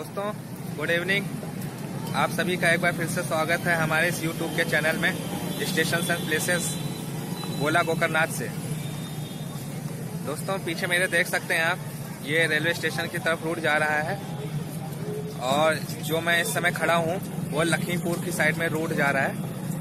दोस्तों, good evening. आप सभी का एक बार फिर से स्वागत है हमारे इस यूट्यूब के चैनल में स्टेशन एंड प्लेसेस गोला गोकरनाथ से। दोस्तों, पीछे मेरे देख सकते हैं आप, ये रेलवे स्टेशन की तरफ रूट जा रहा है और जो मैं इस समय खड़ा हूँ वो लखीमपुर की साइड में रूट जा रहा है,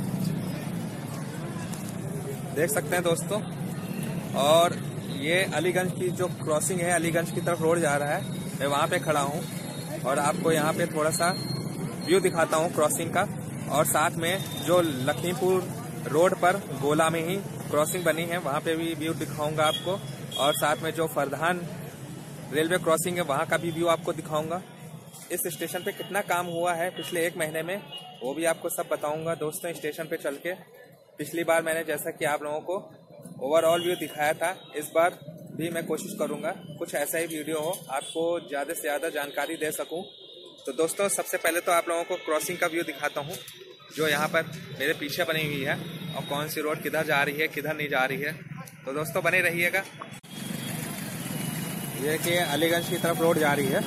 देख सकते हैं दोस्तों। और ये अलीगंज की जो क्रॉसिंग है, अलीगंज की तरफ रोड जा रहा है। मैं वहाँ पे खड़ा हूँ और आपको यहाँ पे थोड़ा सा व्यू दिखाता हूँ क्रॉसिंग का, और साथ में जो लखीमपुर रोड पर गोला में ही क्रॉसिंग बनी है वहाँ पे भी व्यू दिखाऊंगा आपको, और साथ में जो फरधान रेलवे क्रॉसिंग है वहाँ का भी व्यू आपको दिखाऊंगा। इस स्टेशन पे कितना काम हुआ है पिछले 1 महीने में वो भी आपको सब बताऊंगा दोस्तों स्टेशन पे चल के। पिछली बार मैंने जैसा कि आप लोगों को ओवरऑल व्यू दिखाया था, इस बार भी मैं कोशिश करूंगा कुछ ऐसा ही वीडियो हो, आपको ज़्यादा से ज़्यादा जानकारी दे सकूं। तो दोस्तों, सबसे पहले तो आप लोगों को क्रॉसिंग का व्यू दिखाता हूं जो यहाँ पर मेरे पीछे बनी हुई है, और कौन सी रोड किधर जा रही है किधर नहीं जा रही है। तो दोस्तों बने रहिएगा। ये कि अलीगंज की तरफ रोड जा रही है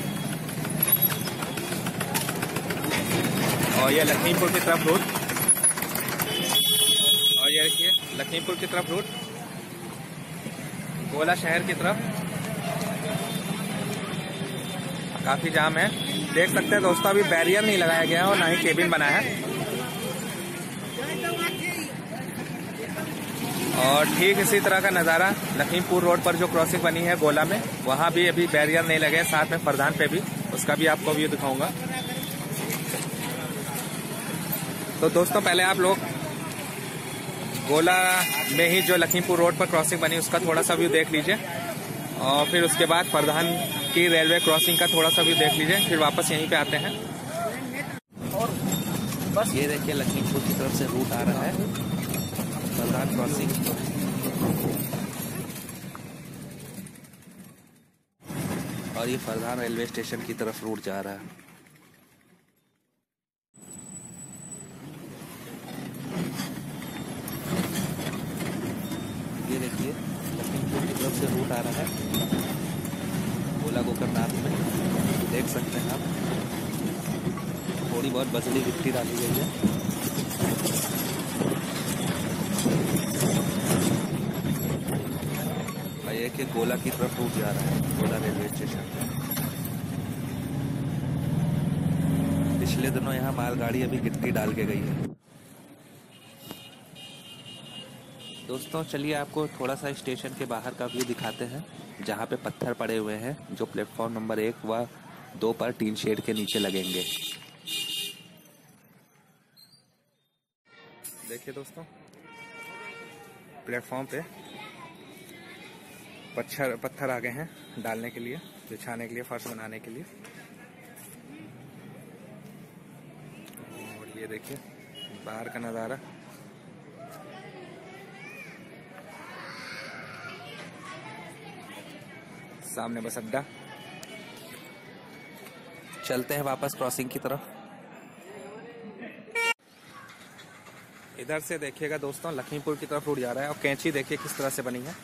और ये लखीमपुर की तरफ रोड, और ये देखिए लखीमपुर की तरफ रूट गोला शहर की तरफ। काफी जाम है, देख सकते हैं दोस्तों। अभी बैरियर नहीं लगाया गया है और ना ही केबिन बना है, और ठीक इसी तरह का नज़ारा लखीमपुर रोड पर जो क्रॉसिंग बनी है गोला में, वहां भी अभी बैरियर नहीं लगे। साथ में फरधान पे भी, उसका भी आपको व्यू दिखाऊंगा। तो दोस्तों, पहले आप लोग गोला में ही जो लखीमपुर रोड पर क्रॉसिंग बनी उसका थोड़ा सा व्यू देख लीजिए, और फिर उसके बाद फरधान की रेलवे क्रॉसिंग का थोड़ा सा व्यू देख लीजिए, फिर वापस यहीं पे आते हैं। और बस ये देखिए लखीमपुर की तरफ से रूट आ रहा है, फरधान क्रॉसिंग। और ये फरधान रेलवे स्टेशन की तरफ रूट जा रहा है। ये देखिए लखीमपुर की तरफ से रूट आ रहा है गोला गोकरनाथ में, देख सकते हैं आप। थोड़ी बहुत बजली गिट्टी डाली गई है। ये कि गोला की तरफ रूट जा रहा है, गोला रेलवे स्टेशन। पिछले दिनों यहाँ मालगाड़ी अभी गिट्टी डाल के गई है। दोस्तों चलिए आपको थोड़ा सा स्टेशन के बाहर का व्यू दिखाते हैं, जहाँ पे पत्थर पड़े हुए हैं जो प्लेटफॉर्म नंबर 1 व 2 पर टीन शेड के नीचे लगेंगे। देखिए दोस्तों, प्लेटफॉर्म पे पत्थर आ गए हैं डालने के लिए, बिछाने के लिए, फर्श बनाने के लिए। और ये देखिए बाहर का नज़ारा। सामने बस अड्डा। चलते हैं वापस क्रॉसिंग की तरफ। इधर से देखिएगा दोस्तों, लखीमपुर की तरफ रूट जा रहा है, और कैंची देखिए किस तरह से बनी है।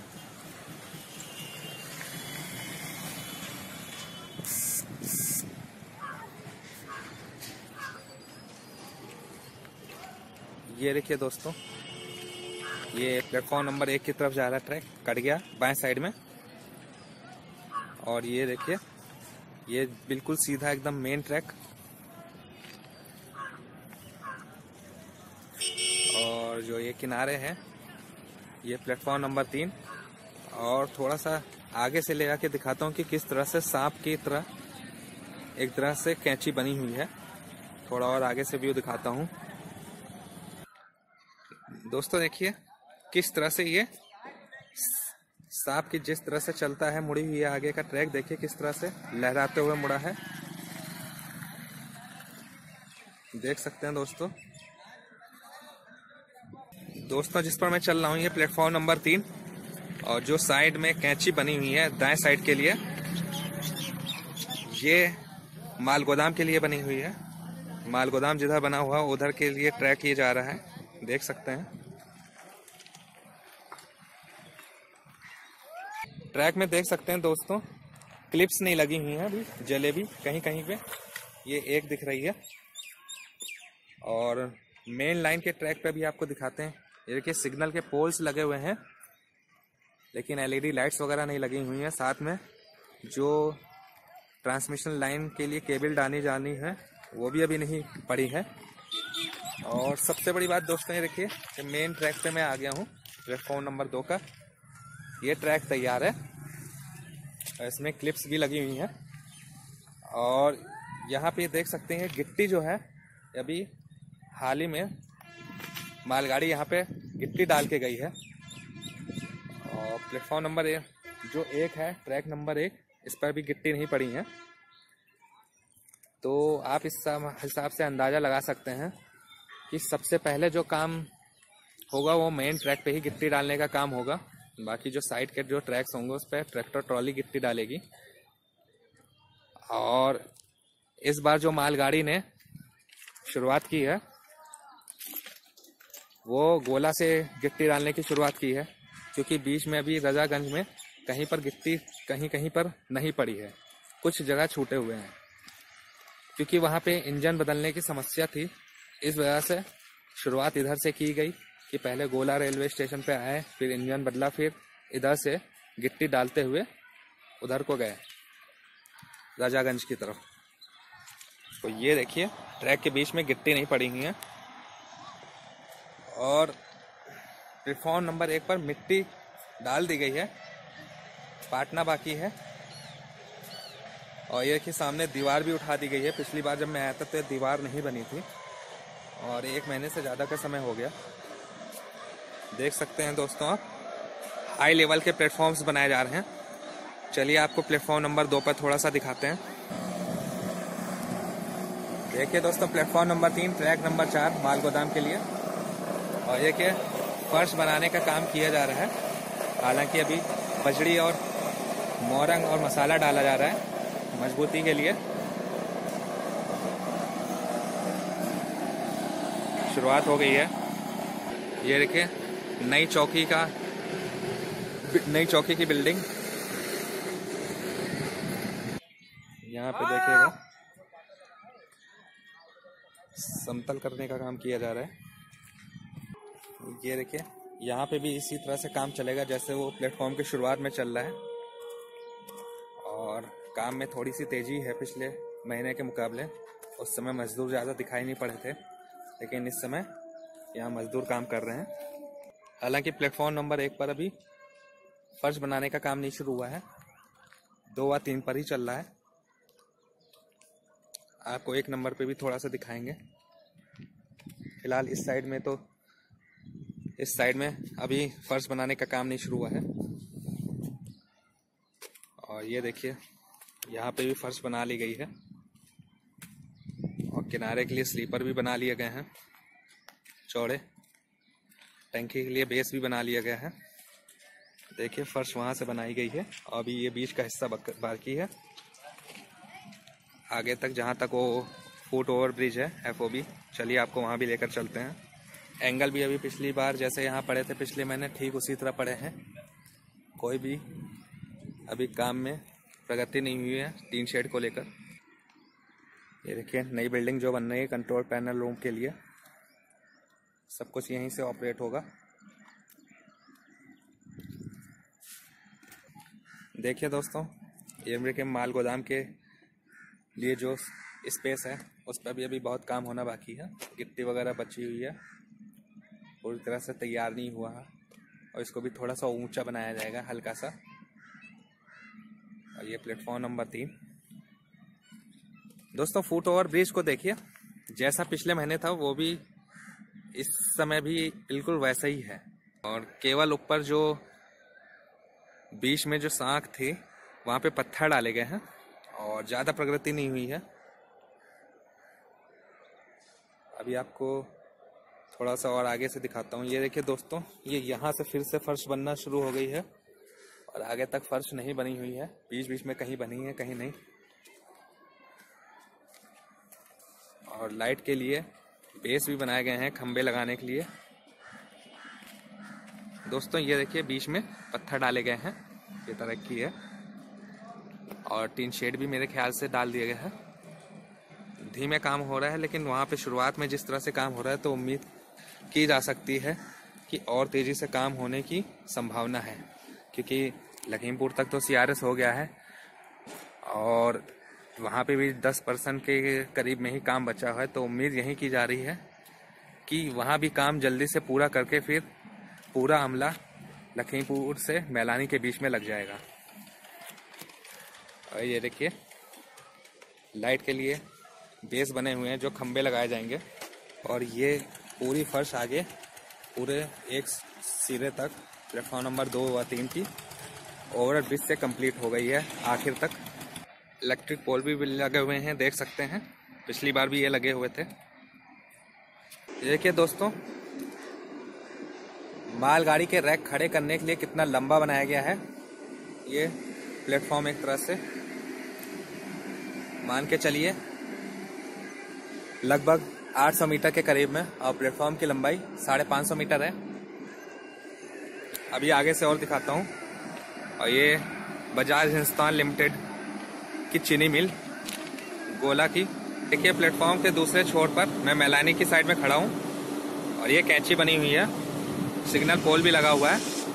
ये देखिए दोस्तों, ये प्लेटफॉर्म नंबर 1 की तरफ जा रहा है, ट्रैक कट गया बाएं साइड में। और ये देखिए ये बिल्कुल सीधा एकदम मेन ट्रैक। और जो ये किनारे हैं ये प्लेटफॉर्म नंबर 3। और थोड़ा सा आगे से ले आके दिखाता हूँ कि किस तरह से सांप की तरह एक तरह से कैंची बनी हुई है। थोड़ा और आगे से व्यू दिखाता हूँ दोस्तों। देखिए किस तरह से ये सांप की जिस तरह से चलता है, मुड़ी हुई है आगे का ट्रैक, देखिए किस तरह से लहराते हुए मुड़ा है, देख सकते हैं दोस्तों। जिस पर मैं चल रहा हूँ ये प्लेटफॉर्म नंबर 3, और जो साइड में कैंची बनी हुई है दाएं साइड के लिए, ये माल गोदाम के लिए बनी हुई है। माल गोदाम जिधर बना हुआ उधर के लिए ट्रैक ये जा रहा है, देख सकते हैं। ट्रैक में देख सकते हैं दोस्तों, क्लिप्स नहीं लगी हुई हैं अभी, जलेबी कहीं कहीं पे ये एक दिख रही है। और मेन लाइन के ट्रैक पे भी आपको दिखाते हैं। ये देखिए सिग्नल के पोल्स लगे हुए हैं, लेकिन एलईडी लाइट्स वगैरह नहीं लगी हुई हैं। साथ में जो ट्रांसमिशन लाइन के लिए केबल डाली जानी है वो भी अभी नहीं पड़ी है। और सबसे बड़ी बात दोस्तों ये देखिए कि मेन ट्रैक पे मैं आ गया हूँ, प्लेटफॉर्म नंबर 2 का। ये ट्रैक तैयार है, इसमें क्लिप्स भी लगी हुई हैं। और यहाँ पे देख सकते हैं गिट्टी जो है अभी हाल ही में मालगाड़ी यहाँ पे गिट्टी डाल के गई है। और प्लेटफॉर्म नंबर जो 1 है, ट्रैक नंबर 1, इस पर भी गिट्टी नहीं पड़ी है। तो आप इस हिसाब से अंदाज़ा लगा सकते हैं कि सबसे पहले जो काम होगा वो मेन ट्रैक पे ही गिट्टी डालने का काम होगा। बाकी जो साइड के जो ट्रैक्स होंगे उस पर ट्रैक्टर ट्रॉली गिट्टी डालेगी। और इस बार जो मालगाड़ी ने शुरुआत की है वो गोला से गिट्टी डालने की शुरुआत की है, क्योंकि बीच में अभी रजागंज में कहीं पर गिट्टी कहीं कहीं पर नहीं पड़ी है, कुछ जगह छूटे हुए हैं, क्योंकि वहाँ पे इंजन बदलने की समस्या थी। इस वजह से शुरुआत इधर से की गई कि पहले गोला रेलवे स्टेशन पे आए, फिर इंजन बदला, फिर इधर से गिट्टी डालते हुए उधर को गए राजागंज की तरफ। तो ये देखिए ट्रैक के बीच में गिट्टी नहीं पड़ी हुई है। और प्लेटफॉर्म नंबर 1 पर मिट्टी डाल दी गई है, पाटना बाकी है। और ये देखिए सामने दीवार भी उठा दी गई है। पिछली बार जब मैं आया था तो दीवार नहीं बनी थी और 1 महीने से ज़्यादा का समय हो गया। देख सकते हैं दोस्तों आप, हाई लेवल के प्लेटफॉर्म्स बनाए जा रहे हैं। चलिए आपको प्लेटफॉर्म नंबर 2 पर थोड़ा सा दिखाते हैं। देखिए दोस्तों प्लेटफॉर्म नंबर 3, ट्रैक नंबर 4 माल गोदाम के लिए। और देखिए फर्श बनाने का काम किया जा रहा है। हालांकि अभी बजड़ी और मोरंग और मसाला डाला जा रहा है मजबूती के लिए। शुरुआत हो गई है। ये देखिए नई चौकी की बिल्डिंग यहाँ पे देखिएगा समतल करने का काम किया जा रहा है। ये देखिए यहाँ पे भी इसी तरह से काम चलेगा जैसे वो प्लेटफॉर्म की शुरुआत में चल रहा है। और काम में थोड़ी सी तेजी है पिछले महीने के मुकाबले। उस समय मजदूर ज़्यादा दिखाई नहीं पड़े थे, लेकिन इस समय यहाँ मजदूर काम कर रहे हैं। हालांकि प्लेटफॉर्म नंबर 1 पर अभी फर्श बनाने का काम नहीं शुरू हुआ है, 2 व 3 पर ही चल रहा है। आपको 1 नंबर पे भी थोड़ा सा दिखाएंगे। फिलहाल इस साइड में अभी फर्श बनाने का काम नहीं शुरू हुआ है। और ये देखिए यहाँ पे भी फर्श बना ली गई है और किनारे के लिए स्लीपर भी बना लिए गए हैं चौड़े। टंकी के लिए बेस भी बना लिया गया है। देखिए फर्श वहाँ से बनाई गई है और अभी ये बीच का हिस्सा बाकी है। आगे तक जहाँ तक वो फुट ओवर ब्रिज है FOB, चलिए आपको वहाँ भी लेकर चलते हैं। एंगल भी अभी पिछली बार जैसे यहाँ पड़े थे पिछले महीने ठीक उसी तरह पड़े हैं। कोई भी अभी काम में प्रगति नहीं हुई है टीन शेड को लेकर। ये देखिए नई बिल्डिंग जो बन रही है कंट्रोल पैनल रूम के लिए, सब कुछ यहीं से ऑपरेट होगा। देखिए दोस्तों ये के माल गोदाम के लिए जो स्पेस है उस पर भी अभी बहुत काम होना बाकी है। गिट्टी वगैरह बची हुई है, पूरी तरह से तैयार नहीं हुआ है और इसको भी थोड़ा सा ऊंचा बनाया जाएगा हल्का सा। और ये प्लेटफॉर्म नंबर 3 दोस्तों, फुट ओवर ब्रिज को देखिए जैसा पिछले महीने था वो भी इस समय भी बिल्कुल वैसा ही है। और केवल ऊपर जो बीच में जो सांख थी वहाँ पे पत्थर डाले गए हैं और ज़्यादा प्रगति नहीं हुई है। अभी आपको थोड़ा सा और आगे से दिखाता हूँ। ये देखिए दोस्तों, ये यहाँ से फिर से फर्श बनना शुरू हो गई है और आगे तक फर्श नहीं बनी हुई है, बीच बीच में कहीं बनी है कहीं नहीं। और लाइट के लिए बेस भी बनाए गए हैं खंबे लगाने के लिए। दोस्तों ये देखिए बीच में पत्थर डाले गए हैं, ये तरक्की है। और टीन शेड भी मेरे ख्याल से डाल दिया गया है। धीमे काम हो रहा है, लेकिन वहाँ पे शुरुआत में जिस तरह से काम हो रहा है तो उम्मीद की जा सकती है कि और तेज़ी से काम होने की संभावना है, क्योंकि लखीमपुर तक तो CRS हो गया है और वहाँ पे भी 10% के करीब में ही काम बचा हुआ है। तो उम्मीद यही की जा रही है कि वहाँ भी काम जल्दी से पूरा करके फिर पूरा अमला लखीमपुर से मैलानी के बीच में लग जाएगा। और ये देखिए लाइट के लिए बेस बने हुए हैं जो खंबे लगाए जाएंगे, और ये पूरी फर्श आगे पूरे एक सिरे तक प्लेटफॉर्म नंबर 2 व 3 की ओवर ब्रिज से कंप्लीट हो गई है आखिर तक। इलेक्ट्रिक पोल भी लगे हुए हैं, देख सकते हैं, पिछली बार भी ये लगे हुए थे। देखिए दोस्तों, मालगाड़ी के रैक खड़े करने के लिए कितना लंबा बनाया गया है। ये प्लेटफॉर्म एक तरह से मान के चलिए लगभग 800 मीटर के करीब में, और प्लेटफॉर्म की लंबाई 550 मीटर है। अभी आगे से और दिखाता हूँ। और ये बजाज हिंदुस्तान लिमिटेड की चीनी मिल गोला की। देखिए प्लेटफॉर्म के दूसरे छोर पर मैं मैलानी की साइड में खड़ा हूँ और ये कैंची बनी हुई है, सिग्नल पोल भी लगा हुआ है।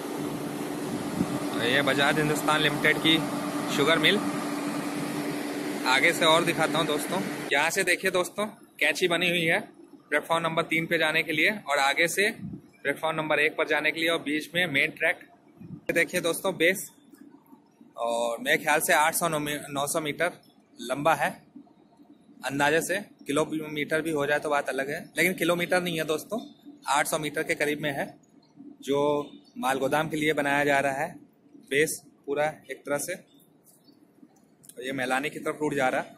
और ये बजाज हिंदुस्तान लिमिटेड की शुगर मिल। आगे से और दिखाता हूँ दोस्तों। यहाँ से देखिए दोस्तों, कैंची बनी हुई है प्लेटफॉर्म नंबर 3 पे जाने के लिए, और आगे से प्लेटफॉर्म नंबर 1 पर जाने के लिए, और बीच में मेन ट्रैक। देखिए दोस्तों बेस, और मेरे ख्याल से 800-900 मीटर लंबा है अंदाजे से। किलोमीटर भी हो जाए तो बात अलग है, लेकिन किलोमीटर नहीं है दोस्तों, 800 मीटर के करीब में है, जो माल गोदाम के लिए बनाया जा रहा है बेस पूरा एक तरह से। और ये मैलानी की तरफ रूट जा रहा है।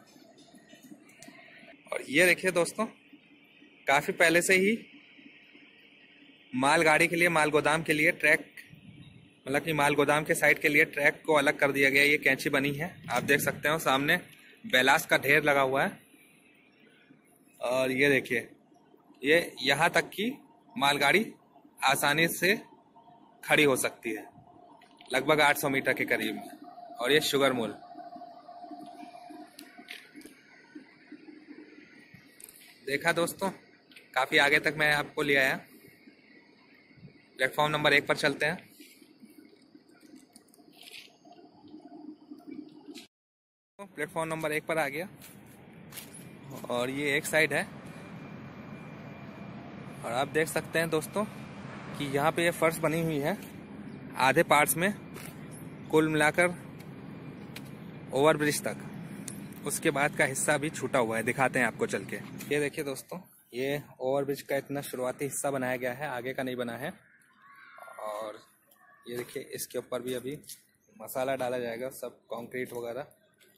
और ये देखिए दोस्तों, काफी पहले से ही मालगाड़ी के लिए, माल गोदाम के लिए ट्रैक, मतलब कि माल गोदाम के साइड के लिए ट्रैक को अलग कर दिया गया। ये कैंची बनी है, आप देख सकते हो सामने बैलास का ढेर लगा हुआ है। और ये देखिए, ये यहाँ तक की मालगाड़ी आसानी से खड़ी हो सकती है, लगभग 800 मीटर के करीब में। और ये शुगर मिल, देखा दोस्तों, काफी आगे तक मैं आपको ले आया। प्लेटफॉर्म नंबर 1 पर चलते हैं। प्लेटफॉर्म नंबर 1 पर आ गया, और ये एक साइड है। और आप देख सकते हैं दोस्तों कि यहाँ पे ये फर्श बनी हुई है आधे पार्ट्स में, कुल मिलाकर ओवरब्रिज तक। उसके बाद का हिस्सा भी छूटा हुआ है, दिखाते हैं आपको चल के। ये देखिए दोस्तों, ये ओवरब्रिज का इतना शुरुआती हिस्सा बनाया गया है, आगे का नहीं बना है। और ये देखिए, इसके ऊपर भी अभी मसाला डाला जाएगा, सब कंक्रीट वगैरह।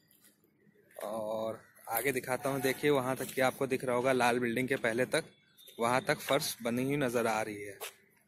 और आगे दिखाता हूँ, देखिए वहाँ तक कि आपको दिख रहा होगा, लाल बिल्डिंग के पहले तक, वहाँ तक फर्श बनी हुई नजर आ रही है।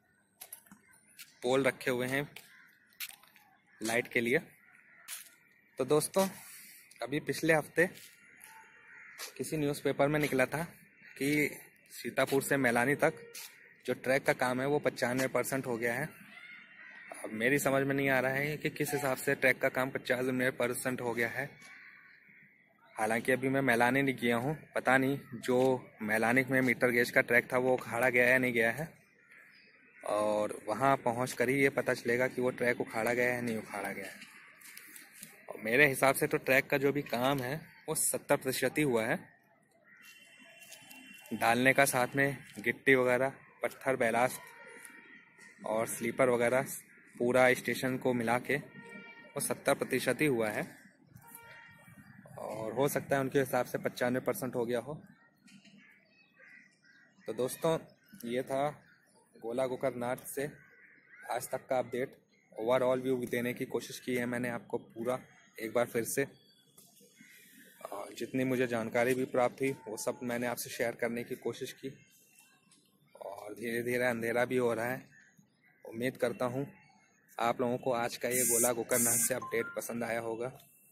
पोल रखे हुए हैं लाइट के लिए। तो दोस्तों, अभी पिछले हफ्ते किसी न्यूज़पेपर में निकला था कि सीतापुर से मैलानी तक जो ट्रैक का काम है वो 95% हो गया है। अब मेरी समझ में नहीं आ रहा है कि किस हिसाब से ट्रैक का काम 95% हो गया है। हालांकि अभी मैं मैलानी नहीं गया हूँ, पता नहीं जो मैलानी में मीटर गेज का ट्रैक था वो उखाड़ा गया या नहीं गया है। और वहाँ पहुँच कर ही ये पता चलेगा कि वो ट्रैक उखाड़ा गया है या नहीं उखाड़ा गया है। और मेरे हिसाब से तो ट्रैक का जो भी काम है वो 70% ही हुआ है। डालने का साथ में गिट्टी वगैरह, पत्थर, बैलास्ट और स्लीपर वगैरह पूरा स्टेशन को मिला के वो 70% ही हुआ है। और हो सकता है उनके हिसाब से 95% हो गया हो। तो दोस्तों, ये था गोला गोकरनाथ से आज तक का अपडेट। ओवरऑल व्यू देने की कोशिश की है मैंने आपको पूरा एक बार फिर से। और जितनी मुझे जानकारी भी प्राप्त हुई वो सब मैंने आपसे शेयर करने की कोशिश की। और धीरे धीरे अंधेरा भी हो रहा है। उम्मीद करता हूँ आप लोगों को आज का ये गोला गोकरनाथ से अपडेट पसंद आया होगा।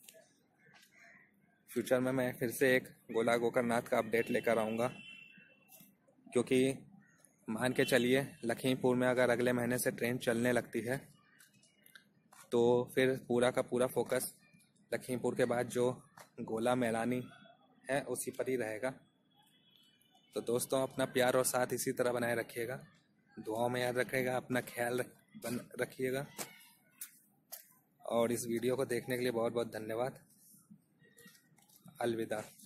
फ्यूचर में मैं फिर से एक गोला गोकरनाथ का अपडेट लेकर आऊँगा, क्योंकि मान के चलिए लखीमपुर में अगर अगले महीने से ट्रेन चलने लगती है तो फिर पूरा का पूरा फोकस लखीमपुर के बाद जो गोला मैदानी है उसी पर ही रहेगा। तो दोस्तों अपना प्यार और साथ इसी तरह बनाए रखिएगा, दुआओं में याद रखिएगा, अपना ख्याल रखिएगा। और इस वीडियो को देखने के लिए बहुत बहुत धन्यवाद। अलविदा।